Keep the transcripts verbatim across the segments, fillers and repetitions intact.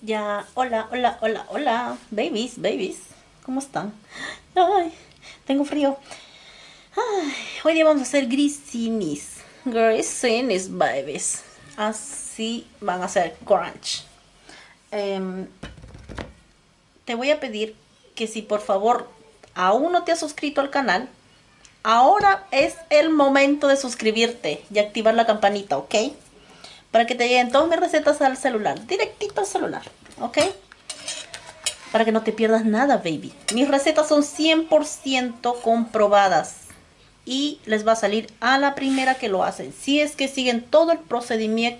Ya, hola, hola, hola, hola, babies, babies, ¿cómo están? Ay, tengo frío. Ay, hoy día vamos a hacer grisinis, grisinis, babies. Así van a ser crunch. Em, Te voy a pedir que si por favor aún no te has suscrito al canal, ahora es el momento de suscribirte y activar la campanita, ¿ok? Para que te lleguen todas mis recetas al celular, directito al celular, ¿ok? Para que no te pierdas nada, baby. Mis recetas son cien por ciento comprobadas y les va a salir a la primera que lo hacen. Si es que siguen todo el procedimiento,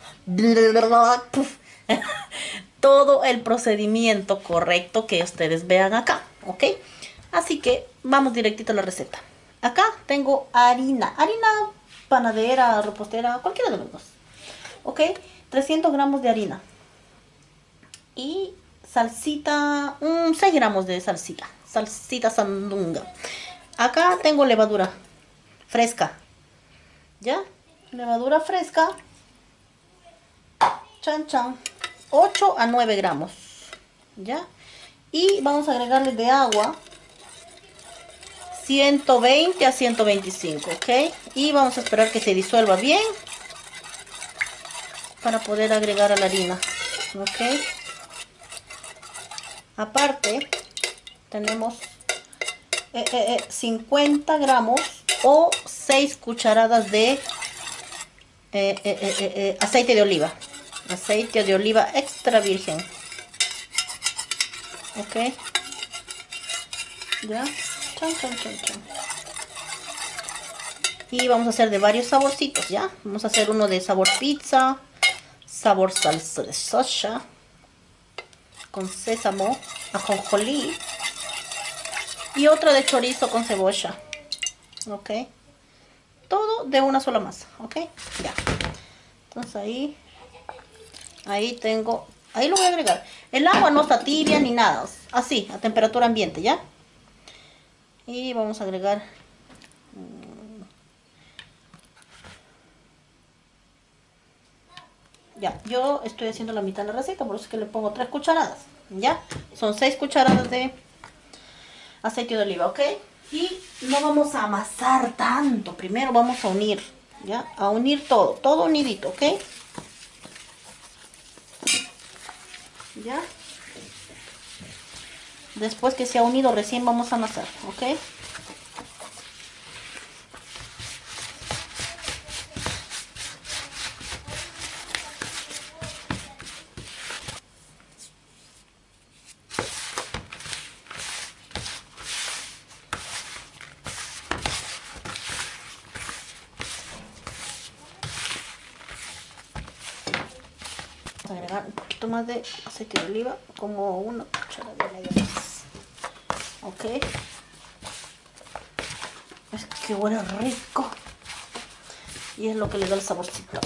todo el procedimiento correcto que ustedes vean acá, ¿ok? Así que vamos directito a la receta. Acá tengo harina, harina panadera, repostera, cualquiera de los dos, ¿ok? trescientos gramos de harina y salsita, um, seis gramos de salsita, salsita sandunga. Acá tengo levadura fresca, ¿ya? Levadura fresca, chan chan, ocho a nueve gramos, ¿ya? Y vamos a agregarle de agua ciento veinte a ciento veinticinco, ¿ok? Y vamos a esperar que se disuelva bien para poder agregar a la harina, ¿ok? Aparte, tenemos eh, eh, eh, cincuenta gramos o seis cucharadas de eh, eh, eh, eh, eh, aceite de oliva. Aceite de oliva extra virgen. Ok. Ya. Chan, chan, chan, chan. Y vamos a hacer de varios saborcitos, ¿ya? Vamos a hacer uno de sabor pizza, sabor salsa de soja, con sésamo, ajonjolí, y otra de chorizo con cebolla. Ok. Todo de una sola masa, ok. Ya. Entonces ahí, ahí tengo, ahí lo voy a agregar. El agua no está tibia ni nada, así, a temperatura ambiente, ¿ya? Y vamos a agregar ya, yo estoy haciendo la mitad de la receta, por eso es que le pongo tres cucharadas, ¿ya? Son seis cucharadas de aceite de oliva, ¿ok? Y no vamos a amasar tanto, primero vamos a unir, ¿ya? A unir todo, todo unidito, ¿ok? ¿Ya? Después que se ha unido recién vamos a amasar, ¿ok? Vamos a agregar un poquito más de aceite de oliva, como una cucharada de media más, ¿ok? Es que huele rico y es lo que le da el saborcito.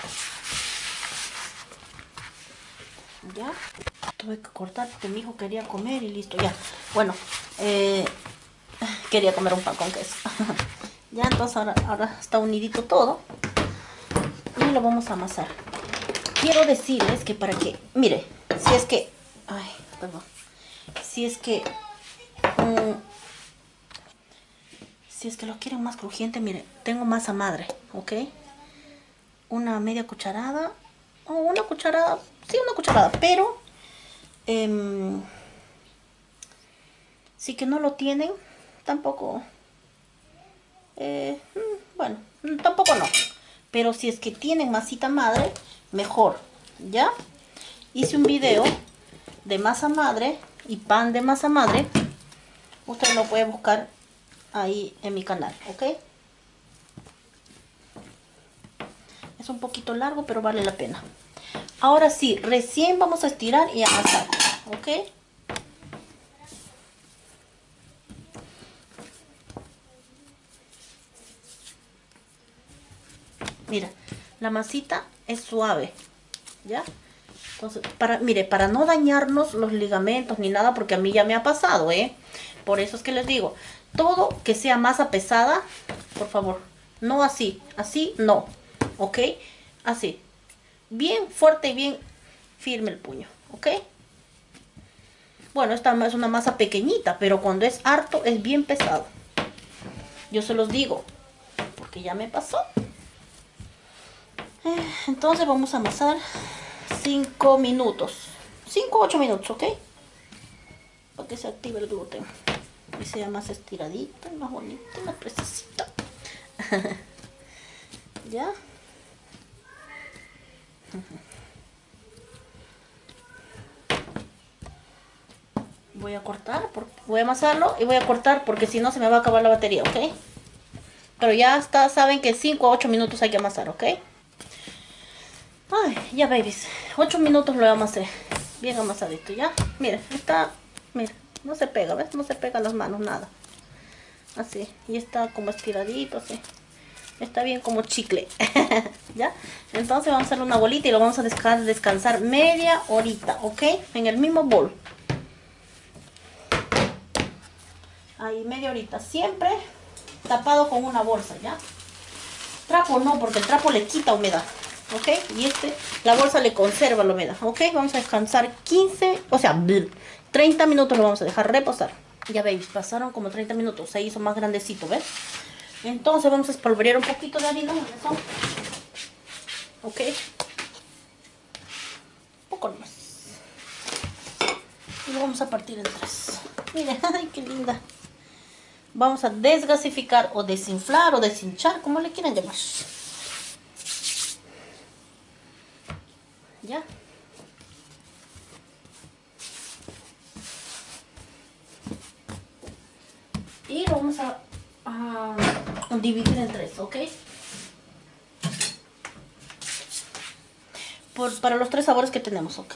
Ya, tuve que cortar porque mi hijo quería comer y listo, ya. Bueno, eh, quería comer un pan con queso. Ya, entonces ahora, ahora está unidito todo y lo vamos a amasar. Quiero decirles que para que, mire, si es que, ay, perdón, si es que, um, si es que lo quieren más crujiente, mire, tengo masa madre, ¿ok? Una media cucharada o una cucharada, sí, una cucharada, pero eh, si que no lo tienen, tampoco, eh, bueno, tampoco no. Pero si es que tienen masita madre, mejor, ¿ya? Hice un video de masa madre y pan de masa madre. Usted lo puede buscar ahí en mi canal, ¿ok? Es un poquito largo, pero vale la pena. Ahora sí, recién vamos a estirar y amasar, ¿ok? Mira, la masita es suave, ¿ya? Entonces, para, mire, para no dañarnos los ligamentos ni nada, porque a mí ya me ha pasado, ¿eh? Por eso es que les digo, todo que sea masa pesada, por favor, no así, así no, ¿ok? Así, bien fuerte y bien firme el puño, ¿ok? Bueno, esta es una masa pequeñita, pero cuando es harto es bien pesado. Yo se los digo, porque ya me pasó. Entonces vamos a amasar cinco minutos. cinco o ocho minutos, ¿ok? Para que se active el gluten. Y sea más estiradito, más bonito, más precisito. ¿Ya? Voy a cortar, porque voy a amasarlo y voy a cortar porque si no se me va a acabar la batería, ¿ok? Pero ya está, saben que cinco a ocho minutos hay que amasar, ¿ok? Ay, ya babies, ocho minutos lo amasé. Bien amasadito, ¿ya? Miren, está, miren, no se pega, ¿ves? No se pega las manos, nada. Así, y está como estiradito, así. Está bien como chicle. ¿Ya? Entonces vamos a hacer una bolita y lo vamos a descansar media horita, ¿ok? En el mismo bol. Ahí, media horita. Siempre tapado con una bolsa, ¿ya? Trapo no, porque el trapo le quita humedad, ¿ok? Y este, la bolsa le conserva la humedad, ¿ok? Vamos a descansar quince, o sea, treinta minutos lo vamos a dejar reposar. Ya veis, pasaron como treinta minutos, se hizo más grandecito, ¿ves? Entonces vamos a espolvorear un poquito de harina, ¿eso? ¿Ok? Un poco más. Y lo vamos a partir en tres. Miren, ay, qué linda. Vamos a desgasificar o desinflar o deshinchar, como le quieran llamar. ¿Ya? Y lo vamos a, a dividir en tres, ¿ok? Por, para los tres sabores que tenemos, ¿ok?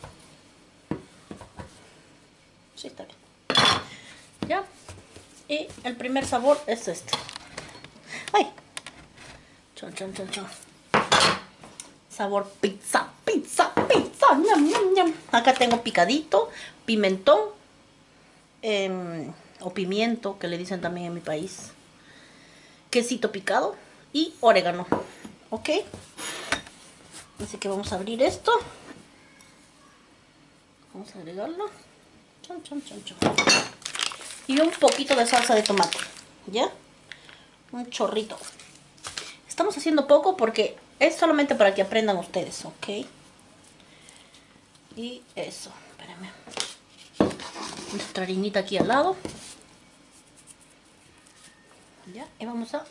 Sí, está bien. ¿Ya? Y el primer sabor es este. ¡Ay! Chon, chon, chon, chon. Sabor pizza, pizza, pizza. Ñam, ñam, ñam. Acá tengo picadito, pimentón. Eh, o pimiento, que le dicen también en mi país. Quesito picado y orégano. ¿Ok? Así que vamos a abrir esto. Vamos a agregarlo. Chon, chon, chon, chon. Y un poquito de salsa de tomate. ¿Ya? Un chorrito. Estamos haciendo poco porque es solamente para que aprendan ustedes, ¿ok? Y eso, espérenme. Nuestra harinita aquí al lado. Ya, y vamos a...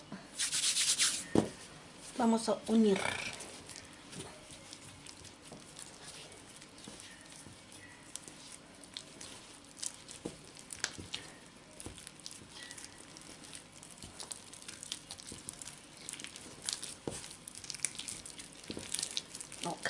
Vamos a unir. Ok.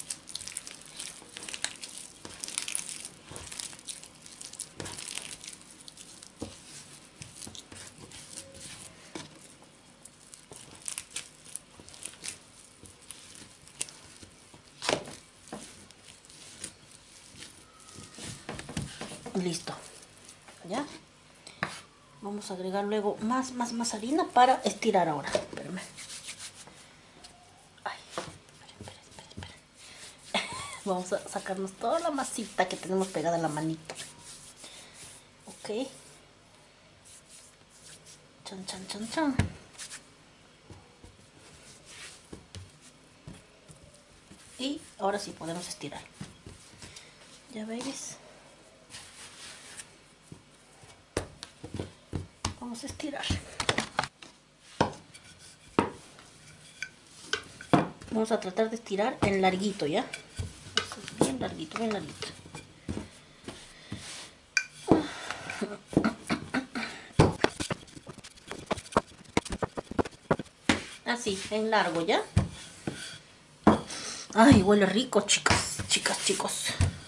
Listo. ¿Ya? Vamos a agregar luego más, más, más harina para estirar ahora. Espérenme. Ay, esperen, esperen, esperen, esperen. Vamos a sacarnos toda la masita que tenemos pegada en la manita. Ok. Chan, chan, chan, chan. Y ahora sí podemos estirar. Ya veis. Vamos a estirar. Vamos a tratar de estirar en larguito, ¿ya? Bien larguito, bien larguito. Así, en largo, ¿ya? Ay, huele rico, chicas, chicas, chicos.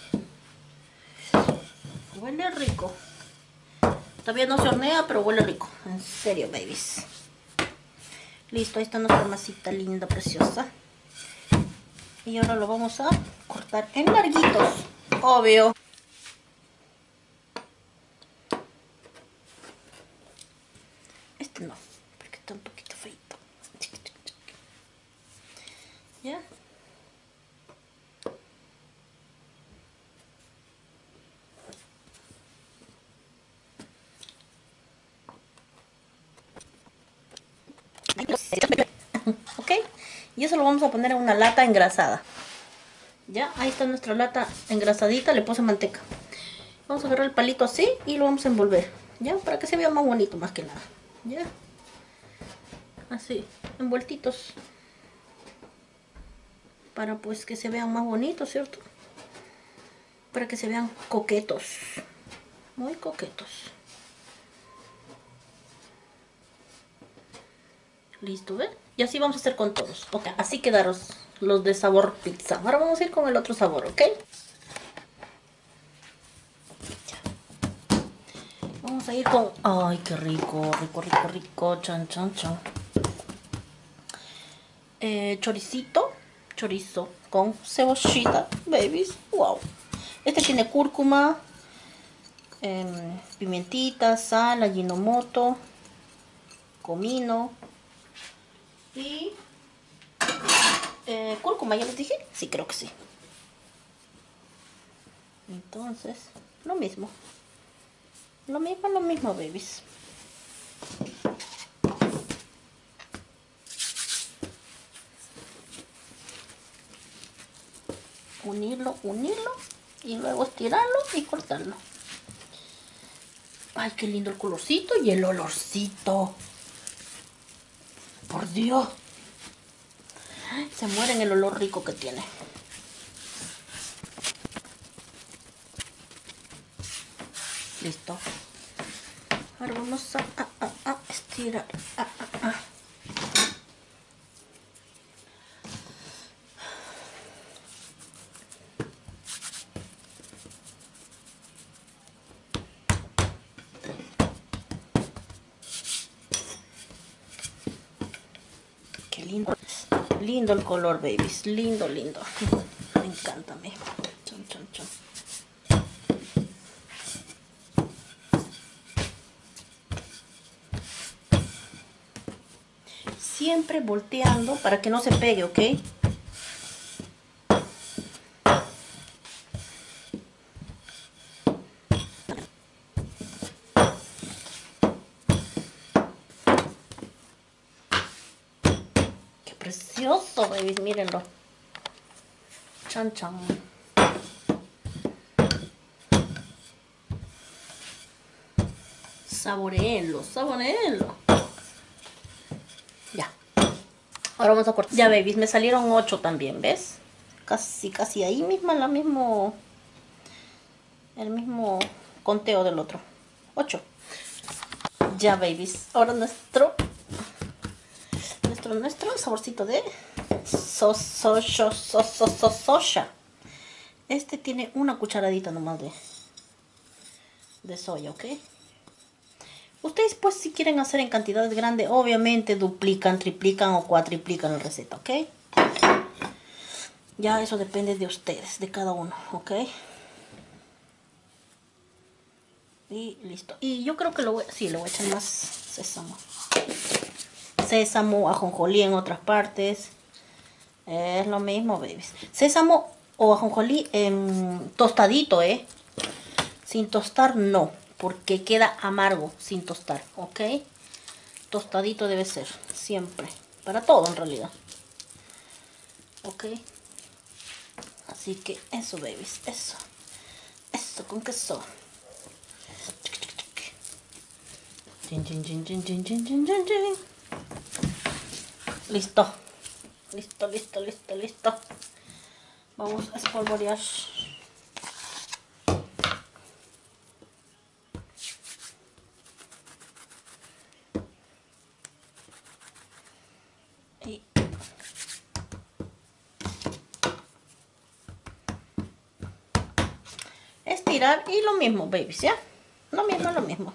Huele rico. Todavía no se hornea, pero huele rico. En serio, babies. Listo, ahí está nuestra masita linda, preciosa. Y ahora lo vamos a cortar en larguitos, obvio. Este no, porque está un poquito feito. ¿Ya? Ok, y eso lo vamos a poner en una lata engrasada. Ya, ahí está nuestra lata engrasadita, le puse manteca. Vamos a agarrar el palito así y lo vamos a envolver, ya, para que se vea más bonito más que nada. Ya, así, envueltitos, para pues que se vean más bonitos, ¿cierto? Para que se vean coquetos, muy coquetos. Listo, ¿ven? Y así vamos a hacer con todos. Ok, así quedaron los de sabor pizza. Ahora vamos a ir con el otro sabor, ¿ok? Vamos a ir con... Ay, qué rico, rico, rico, rico. Chan, chan, chan. Eh, choricito, chorizo con cebollita, babies. Wow. Este tiene cúrcuma, eh, pimientita, sal, ajinomoto, comino y eh, cúrcuma. ¿Ya les dije? Sí, creo que sí. Entonces, lo mismo. Lo mismo, lo mismo, babies. Unirlo, unirlo y luego estirarlo y cortarlo. Ay, qué lindo el colorcito y el olorcito. Por Dios. Se muere en el olor rico que tiene. Listo. Ahora vamos a, a, a, a estirar. A, a, a. Qué lindo. Lindo el color, babies. Lindo, lindo. Me encanta a mí. Chon, chon, chon. Siempre volteando para que no se pegue, ¿ok? Qué precioso, babies. Mírenlo. Chan, chan. Saboreenlo, saboreenlo. Ya. Ahora vamos a cortar. Ya, babies, me salieron ocho también, ¿ves? Casi, casi ahí misma, la mismo... El mismo conteo del otro. ocho. Ya, babies. Ahora nuestro... Nuestro, nuestro saborcito de... So, so, so, so, so, so, soya. Este tiene una cucharadita nomás de... De soya, ¿ok? Ustedes pues si quieren hacer en cantidades grandes, obviamente duplican, triplican o cuatriplican la receta, ¿ok? Ya eso depende de ustedes, de cada uno, ¿ok? Y listo. Y yo creo que lo voy, sí, le voy a echar más sésamo. Sésamo, ajonjolí en otras partes. Es lo mismo, babies. Sésamo o ajonjolí en tostadito, ¿eh? Sin tostar no, porque queda amargo sin tostar, ¿ok? Tostadito debe ser, siempre. Para todo en realidad. ¿Ok? Así que eso, babies, eso. Eso con queso. Listo. Listo, listo, listo, listo. Vamos a espolvorear. Y estirar y lo mismo, babies, ¿ya? Lo mismo, lo mismo.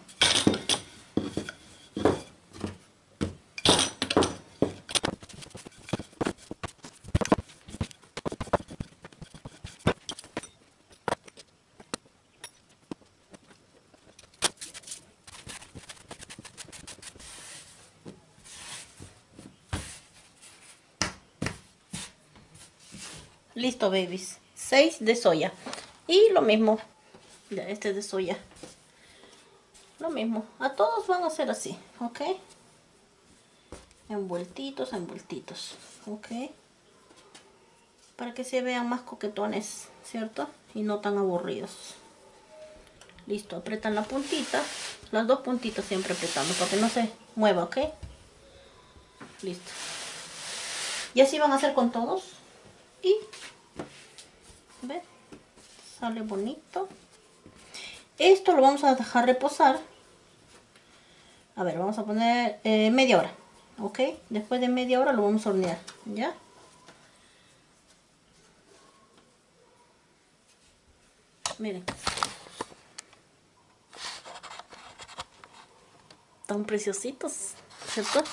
Listo, babies. seis de soya. Y lo mismo. Ya, este es de soya. Lo mismo. A todos van a ser así, ¿ok? envueltitos, envueltitos, ok, para que se vean más coquetones, ¿cierto? Y no tan aburridos. Listo, apretan la puntita, las dos puntitas siempre apretando para que no se mueva, ok. Listo. Y así van a hacer con todos. Y ¿ven? Sale bonito. Esto lo vamos a dejar reposar. A ver, vamos a poner eh, media hora, ok. Después de media hora lo vamos a hornear, ¿ya? Miren, tan preciositos, ¿cierto?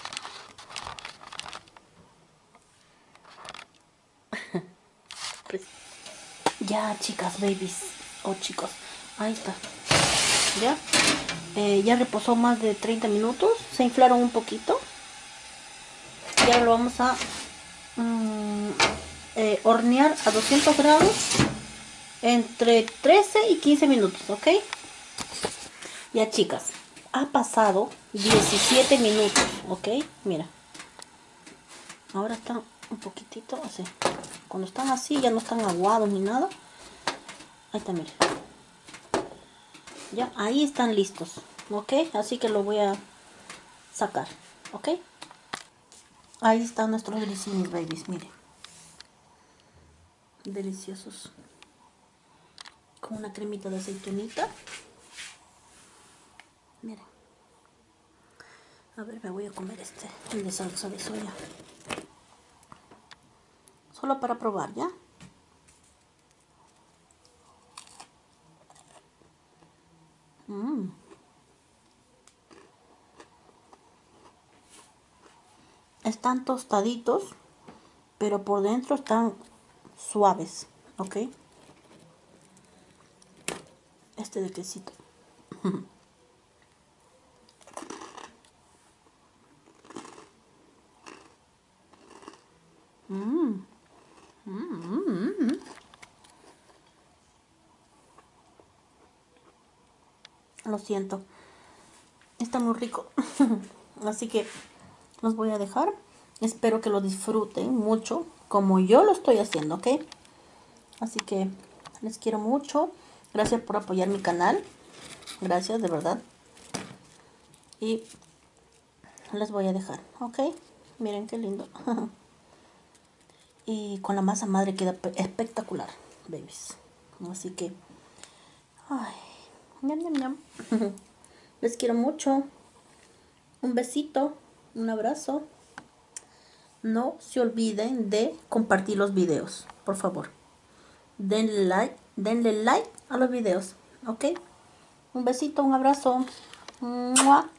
Ya, chicas, babies o oh, chicos, ahí está. Ya, eh, ya reposó más de treinta minutos, se inflaron un poquito. Y ahora lo vamos a mm, eh, hornear a doscientos grados entre trece y quince minutos, ¿ok? Ya, chicas, ha pasado diecisiete minutos, ¿ok? Mira, ahora están un poquitito así. Cuando están así ya no están aguados ni nada. Ahí está, mira. Ya, ahí están listos, ¿ok? Así que lo voy a sacar, ¿ok? Ahí están nuestros grisinis, babies, miren. Deliciosos. Con una cremita de aceitunita. Miren. A ver, me voy a comer este, el de salsa de soya. Solo para probar, ¿ya? Mmm. Están tostaditos, pero por dentro están suaves, ¿ok? Este de quesito. Mmm. Mmm. Lo siento. Está muy rico. Así que los voy a dejar. Espero que lo disfruten mucho, como yo lo estoy haciendo, ¿ok? Así que les quiero mucho. Gracias por apoyar mi canal. Gracias, de verdad. Y les voy a dejar, ¿ok? Miren qué lindo. Y con la masa madre queda espectacular, babies. Así que, ay, ñam, ñam, ñam. Les quiero mucho. Un besito, un abrazo. No se olviden de compartir los videos, por favor. Denle like, denle like a los videos, ¿ok? Un besito, un abrazo. ¡Mua!